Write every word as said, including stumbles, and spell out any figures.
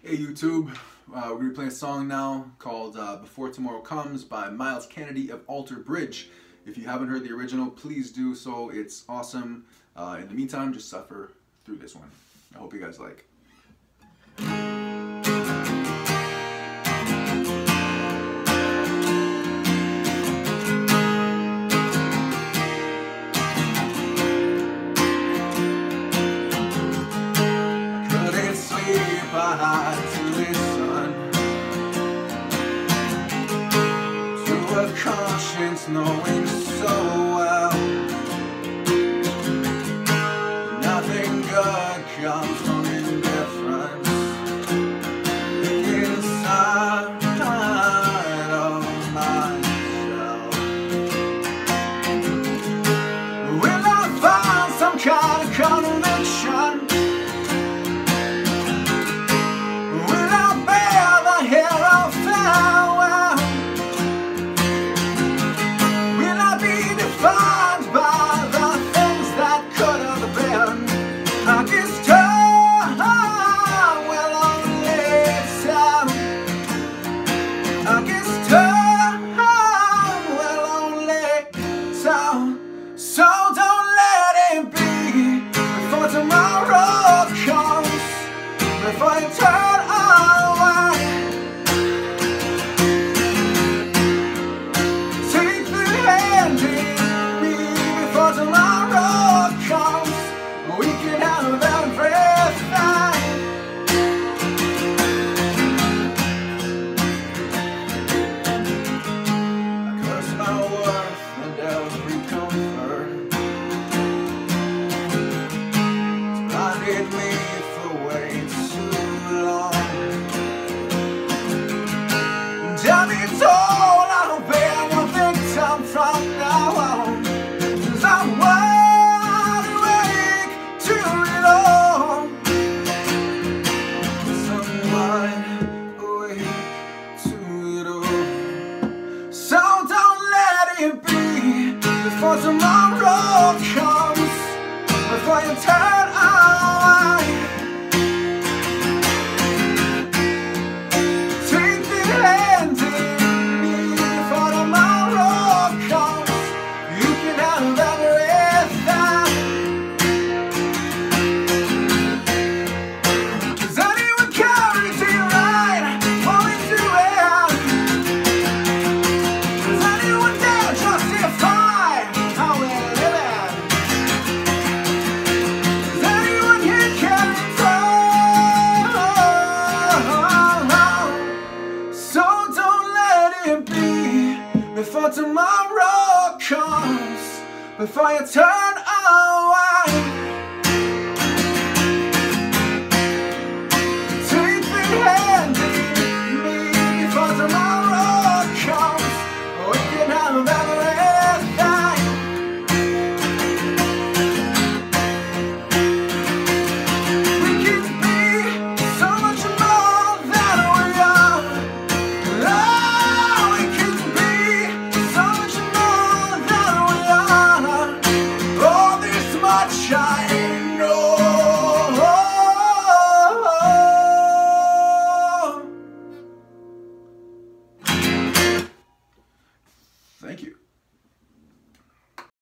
Hey YouTube, uh, we're going to be playing a song now called uh, Before Tomorrow Comes by Miles Kennedy of Alter Bridge. If you haven't heard the original, please do so. It's awesome. Uh, in the meantime, just suffer through this one. I hope you guys like. I had to listen to a conscience knowing so well nothing good comes from indifference inside of myself. Will I find some kind of conviction? So don't let it be before tomorrow comes, before you turn away. Take the hand in me before tomorrow comes. We can have everything. I curse my worth and every comfort. Blinded me for way too long. Damn it all, I'll bear no victim from now on. 'Cause I'm wide awake to it all. 'Cause I'm wide awake to it all. So don't let it be before tomorrow comes, before you turn away. Take the hand in me before tomorrow comes. You can have everything. 'Does anyone care if you right or into it? Does anyone dare justify how we're living? Before tomorrow comes, before you turn